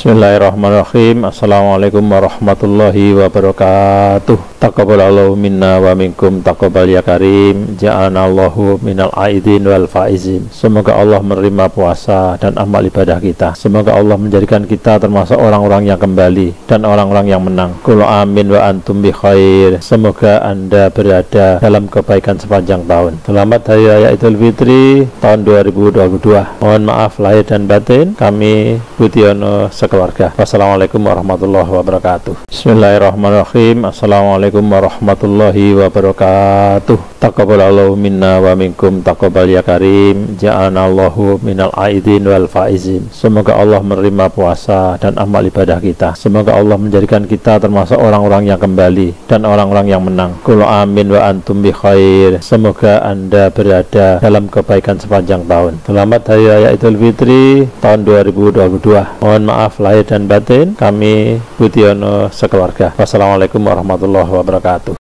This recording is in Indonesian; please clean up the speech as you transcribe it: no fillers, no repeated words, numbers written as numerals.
Bismillahirrahmanirrahim. Assalamualaikum warahmatullahi wabarakatuh. Taqobbalallohu minna wa minkum, Taqobbal ya Karim. Ja'anallahu minal aidin wal faizin. Semoga Allah menerima puasa dan amal ibadah kita. Semoga Allah menjadikan kita termasuk orang-orang yang kembali dan orang-orang yang menang. Qul amin wa antum bi khair. Semoga Anda berada dalam kebaikan sepanjang tahun. Selamat Hari Raya Idul Fitri tahun 2022. Mohon maaf lahir dan batin. Kami Budiono Sekeluarga. Wassalamualaikum warahmatullahi wabarakatuh. Bismillahirrahmanirrahim. Assalamualaikum warahmatullahi wabarakatuh. Taqobbalallohu minna wa minkum, Taqobbal ya Karim. Ja'anallahu minal aidin wal faizin. Semoga Allah menerima puasa dan amal ibadah kita. Semoga Allah menjadikan kita termasuk orang-orang yang kembali dan orang-orang yang menang. Qul amin wa antum bi khair. Semoga Anda berada dalam kebaikan sepanjang tahun. Selamat Hari Raya Idul Fitri tahun 2022. Mohon maaf lahir dan batin. Kami Budiono Sekeluarga. Wassalamualaikum warahmatullahi wabarakatuh.